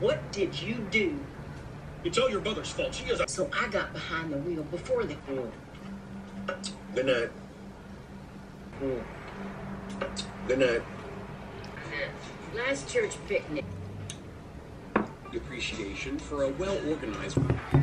what did you do? It's all your mother's fault. She is a... So I got behind the wheel before the war. Good night. Good night. Last church picnic. Appreciation for a well-organized...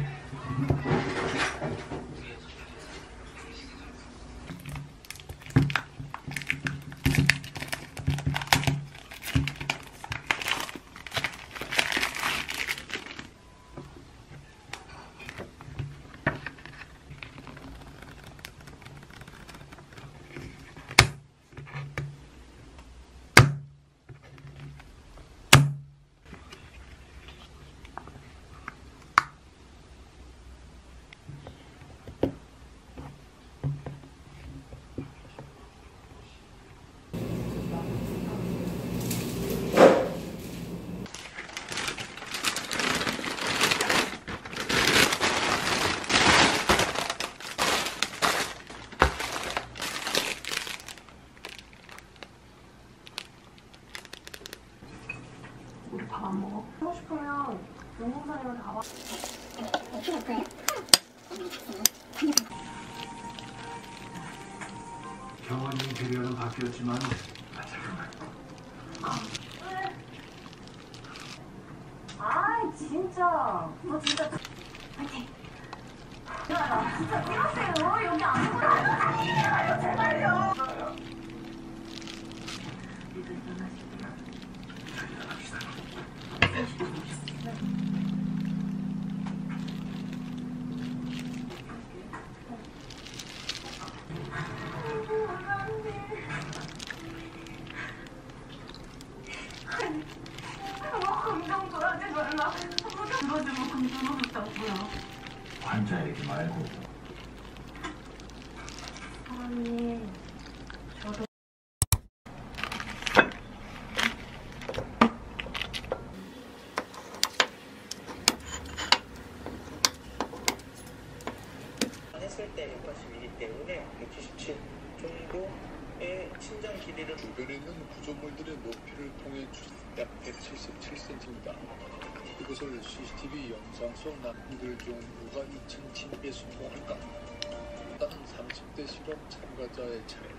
우리 밥 안 먹어? 하고 싶으면 용봉사님을 다 봐. 경원이 배려는 바뀌었지만 아 진짜 너 진짜 파이팅. 야 진짜 이러세요. 여기 아무도 아니에요. 제발요. 이들 일어나시고요. 환자에게 말고 사람이 저도 했을 때 181이기 때문에 177 정도의 심장 길이를 주변에 있는 구조물들의 높이를 통해 약 177cm입니다. 이것을 CCTV 영상 속 남들 중 누가 2,700배 성공할까? 일단은 30대 실험 참가자의 차례.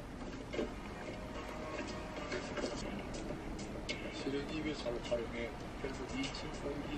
실은 2회사를 활용해 결국 2층 공기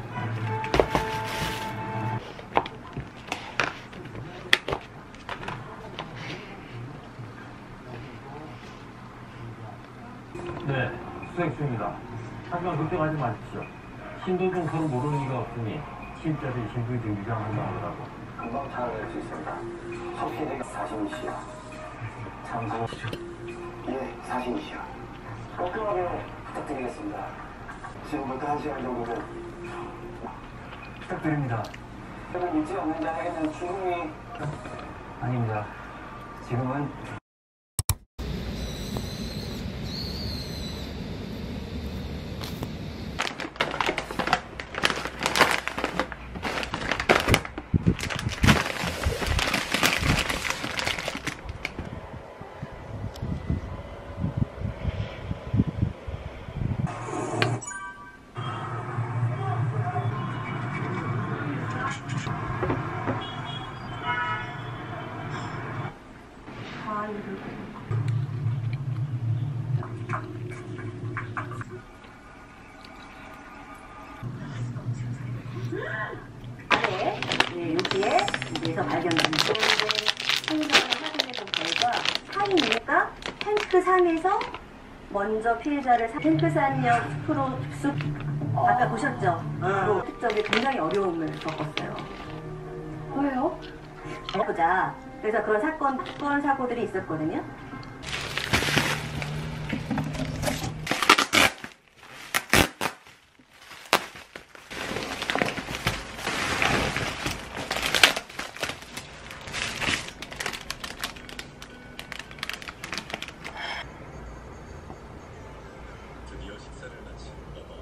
네, 수색 중입니다. 하지만 걱정하지 마십시오. 신도중 서로 모르는 이가 없으니 침입자들이 신분이 등 유장한다고 금방 찾아낼 수 있습니다. 석희대 사신이시여. 참선이시죠? 예, 사신이시여. 꼼꼼하게 부탁드리겠습니다. 지금부터 1시간 정도는 부탁드립니다. 저를 믿지 않는 자에게는 죽음이... 아닙니다. 지금은 네, 여기에 여기에서 발견된 생선을 확인해본 결과 살인이니까 탱크산에서 먼저 피해자를 탱크산역 숲 아까 보셨죠? 특정에 굉장히 어려움을 겪었어요. 왜요? 보자. 그래서 그런 사건 사고들이 있었거든요. 드디어 식사를 마친 어머.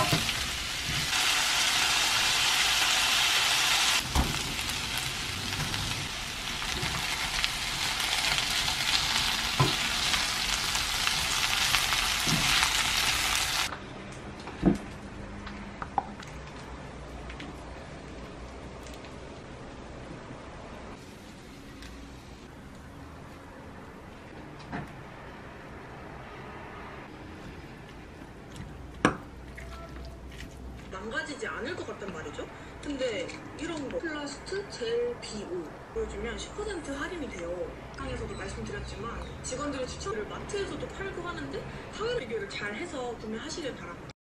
망가지지 않을 것 같단 말이죠. 근데 이런 거 플라스트 젤 BO 보여주면 10% 할인이 돼요. 상에서도 말씀드렸지만 직원들의 추천을 마트에서도 팔고 하는데 가격 비교를 잘 해서 구매하시길 바랍니다.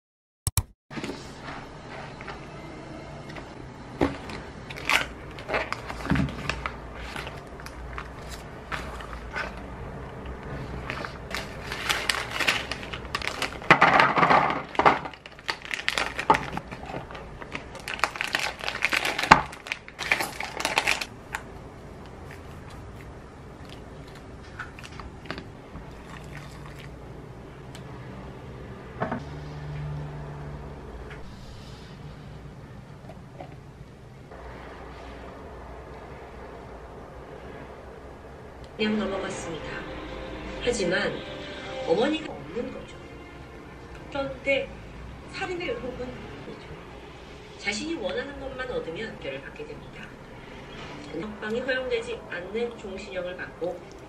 그냥 넘어갔습니다. 하지만 어머니가 없는 거죠. 그런데 살인의 의혹은 아니죠. 자신이 원하는 것만 얻으면 결을 받게 됩니다. 협박이 허용되지 않는 종신형을 받고